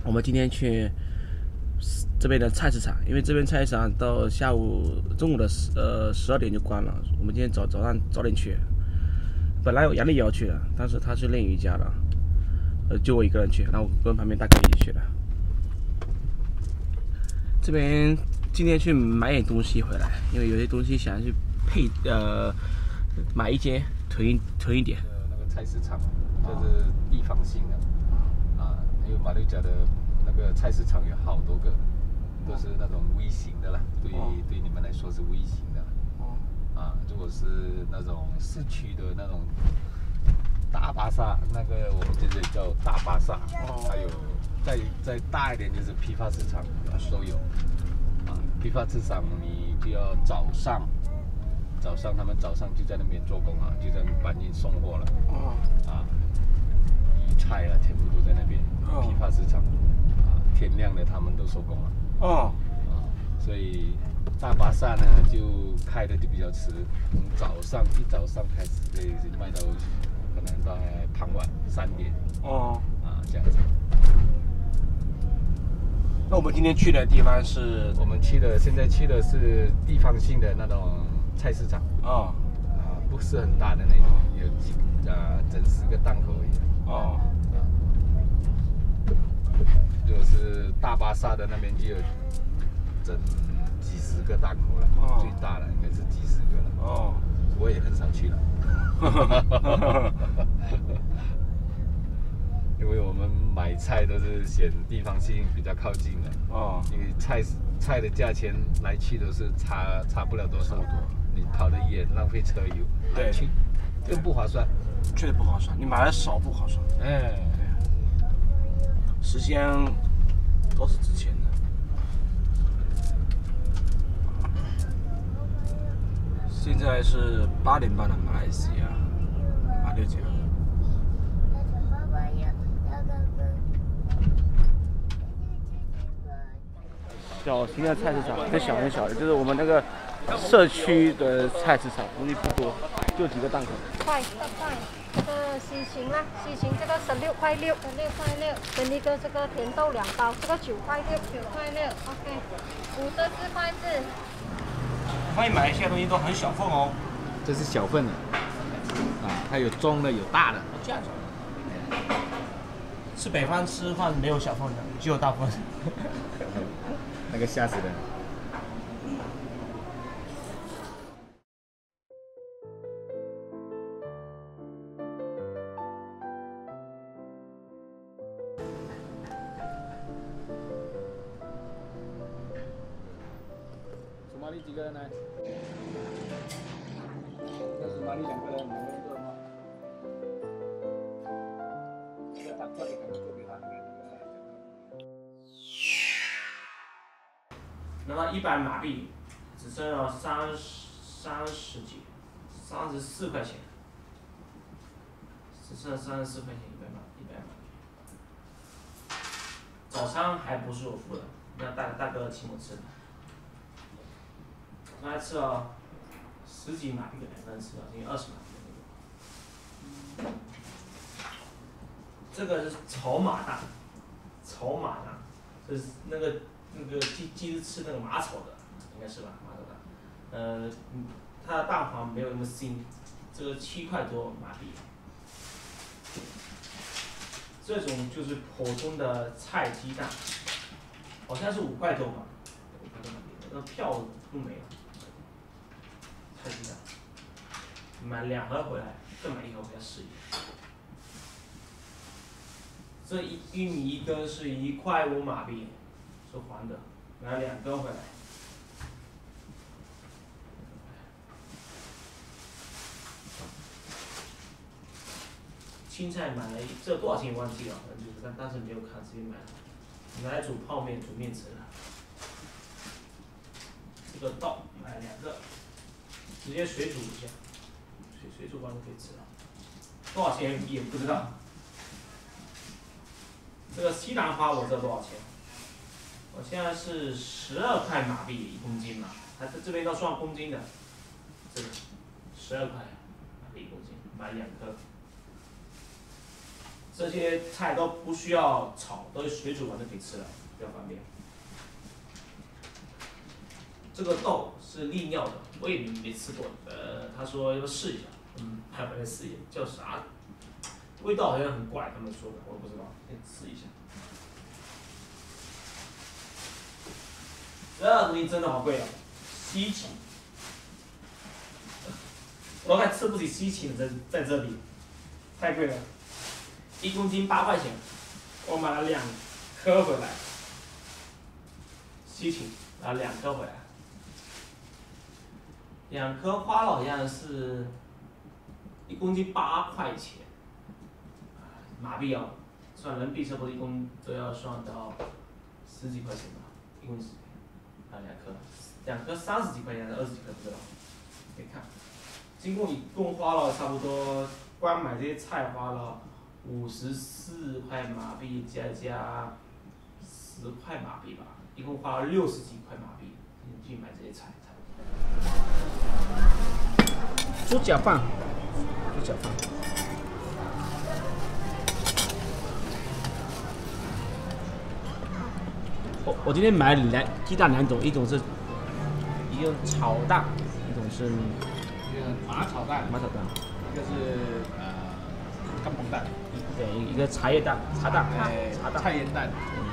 我们今天去这边的菜市场，因为这边菜市场到中午的12点就关了。我们今天早上早点去。本来杨丽也要去的，但是她去练瑜伽了，就我一个人去，然后我跟旁边大哥一起去的。这边今天去买点东西回来，因为有些东西想去买一些囤一点。 那个菜市场，这是地方性的啊，因为马六甲的那个菜市场有好多个，都是那种微型的啦，对你们来说是微型的。啊，如果是那种市区的那种大巴萨，那个我们这里叫大巴萨，还有再大一点就是批发市场都有。啊，批发市场你就要早上他们早上就在那边做工啊，就在那边搬运送货了。啊，鱼菜啊，全部都在那边。批发市场啊，天亮了他们都收工了。所以大巴萨呢就开的就比较迟，从一早上开始可以卖到可能到傍晚3点。这样子。 那我们今天去的地方是？ 我们现在去的是地方性的那种菜市场。不是很大的那种，有整10个档口而已。如果是大巴萨的那边就有整几十个档口了，最大的应该是几十个了。我也很少去了。因为我们买菜都是选地方性比较靠近的。因为菜的价钱来去都是差不了多少，你跑得远，浪费车油，来去更不划算。 确实不划算，你买的少不划算。时间都是值钱的。现在是8点半的马来西亚，马六甲。小型的菜市场，很小的，就是我们那个社区的菜市场，东西不多，就几个档口。 这个西芹啦，西芹这个16块6，跟一个这个甜豆2包，这个9块6 ，OK，五的4块4。 我发现马来西亚东西都很小份哦。 这是小份的，它有中的有大的。 这样子。吃北方吃饭没有小份的，只有大份。 那个吓死人。索马里几个人来？要索马里2个人，2个人做的话，这个大块的可能做给他那个。 拿到100马币，只剩了34块钱，只剩了34块钱100马币。早餐还不是我付的，那大哥请我吃的。早上还吃了10几马币的2个人吃了，因为20马币的那个。这个是炒马蛋，这是那个鸡是吃那个马炒的，应该是吧？马炒蛋。它的蛋黄没有那么腥，这个7块多马币。这种就是普通的菜鸡蛋，好像是5块多吧，5块多马币，那个票都没了。菜鸡蛋，买2盒回来，各买1盒回家试一下。这玉米1根是1块5马币，是黄的，买2根回来。青菜买了这多少钱忘记了，反正就是但是没有看，直接买了，拿来煮泡面、煮面吃的。这个豆买了2个，直接水煮一下，水煮完就可以吃了。多少钱也不知道。这个西兰花我知道多少钱，我现在是12块马币1公斤嘛，它这边都算公斤的，这个12块马币1公斤，买2颗。 这些菜都不需要炒，都是水煮完就可以吃了，比较方便。这个豆是利尿的，我也没吃过，他说要试一下，还回来试一下，叫啥？味道好像很怪，他们说的，我不知道，先试一下。这东西真的好贵啊，西芹，我还吃不起西芹在这里，太贵了，1公斤8块钱，我买了2颗回来，西芹拿了2颗回来，2颗花了好像是1公斤8块钱，马币哦，算人民币差不多都要算到10几块钱吧，1公斤。2颗30几块钱还是20几块不知道，没看。一共花了差不多，光买这些菜花了54块马币，加10块马币吧，一共花了60几块马币，去买这些菜。猪脚饭，我今天买了鸡蛋2种，一种是炒蛋，一种是马炒蛋，一个是干崩蛋， 对，一个茶叶蛋，茶蛋， 菜盐蛋。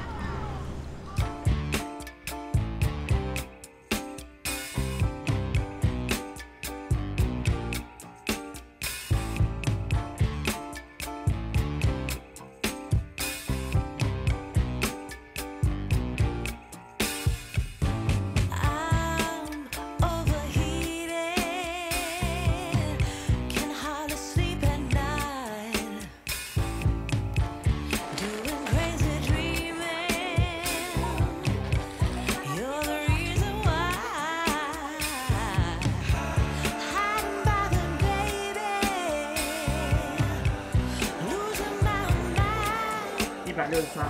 163。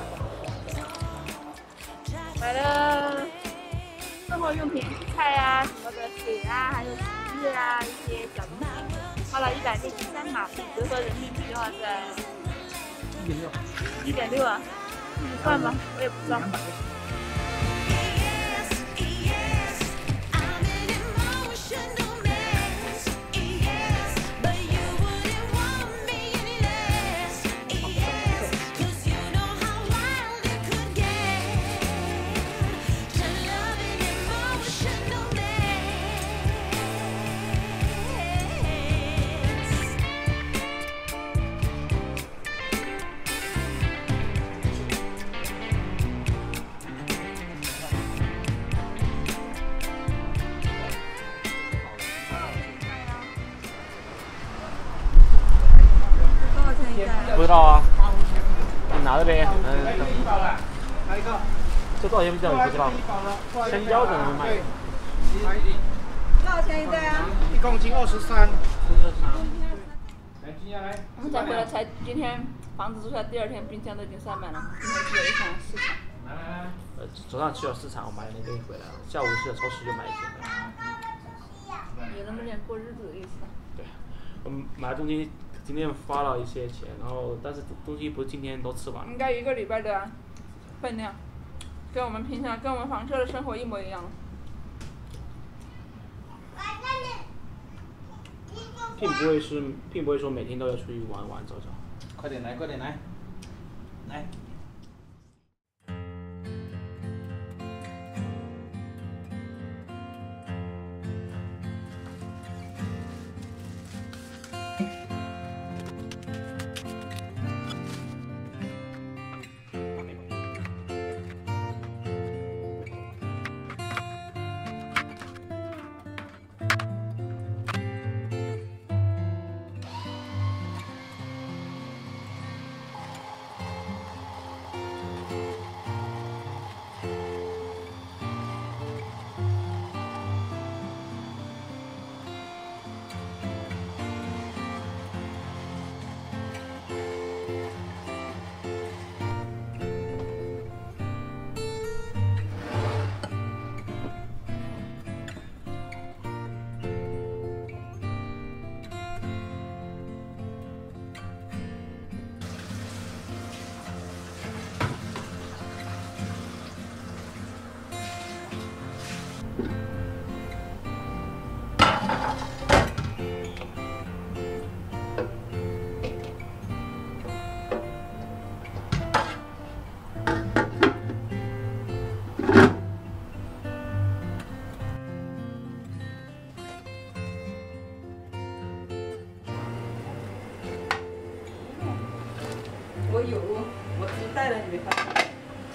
买了生活用品、菜啊什么的，水啊，还有洗衣液啊，一些小东西，花了163马币，折合人民币的话在1.6啊，自己算吧，我也不知道。 不知道啊，你拿着呗。这多少钱不知道？不知道。香蕉怎么卖？ 多少钱一袋啊 ？1公斤23。 来，静下来。 我们才回来，今天房子住下来，第2天冰箱都已经塞满了。今天去了一趟市场。 来。 早上去了市场，我买了那个回来了。下午去了超市又买一些的。 有那么点过日子的意思。 对，我买的东西今天花了一些钱，然后但是东西不是今天都吃完了。 应该1个礼拜的分量，跟我们平常跟我们房车的生活一模一样。 并不会说每天都要出去玩走。 快点来。 你没发现？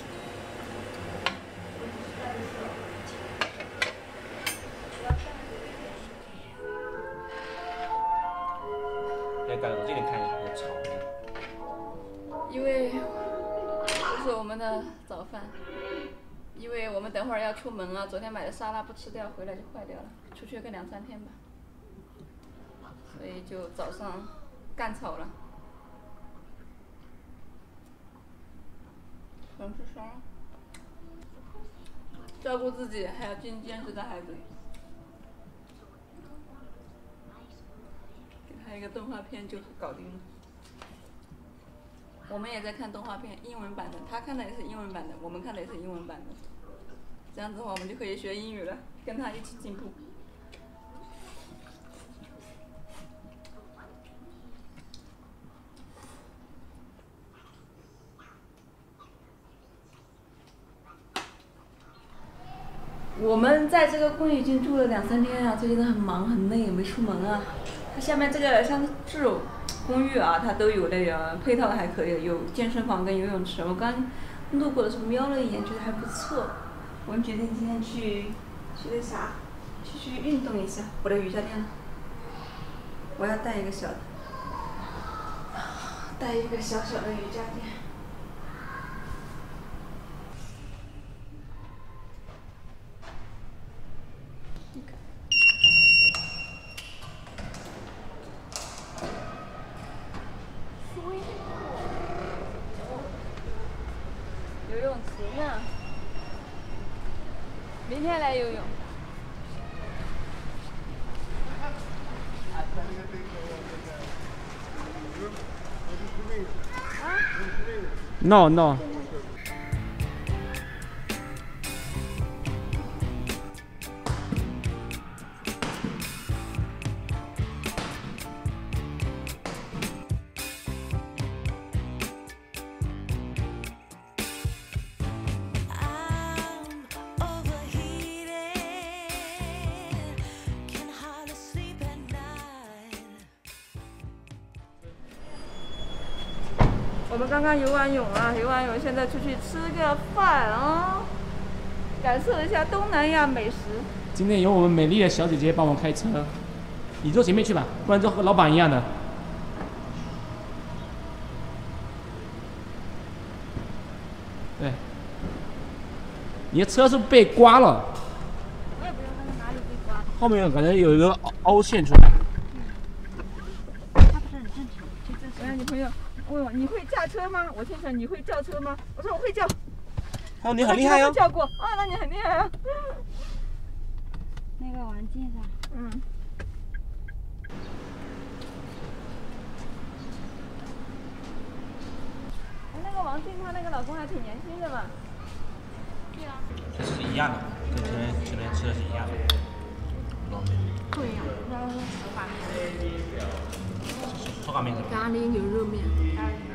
来，改我这里看一下，我炒。 因为这是我们的早饭，因为我们等会儿要出门了，昨天买的沙拉不吃掉，回来就坏掉了，出去个2、3天吧，所以就早上干炒了。纯是啥？照顾自己，还要兼职的孩子，给他一个动画片就搞定了。我们也在看动画片，英文版的，他看的也是英文版的，我们看的也是英文版的。这样子的话，我们就可以学英语了，跟他一起进步。我们在这个公寓已经住了2、3天啊，最近都很忙很累，没出门啊。它下面这个像这种公寓啊，它都有那个配套的还可以，有健身房跟游泳池。我刚路过的时候瞄了一眼，觉得还不错。我们决定今天去那啥，去运动一下。我的瑜伽垫呢？我要带一个小的，带一个小小的瑜伽垫。游泳池呢？明天来游泳。 No no。 我们刚刚游完泳啊，游完泳现在出去吃个饭啊，感受一下东南亚美食。 今天由我们美丽的小姐姐帮我开车，你坐前面去吧，不然就和老板一样的。对，你的车是不是被刮了？ 我也不知道它是哪里被刮。 后面感觉有一个凹陷出来。 它不是很正常，就这我让女朋友问我你会驾车吗？我心想你会叫车吗？我说我会叫。 哦，你很厉害哦。 叫过啊，那你很厉害啊。 那个王静是吧？ 嗯。那个王静她那个老公还挺年轻的嘛。对啊。 这是一样的，跟前面吃的是一样的。 不一样，那是手把面。 手擀面是吧？ 咖喱牛肉面。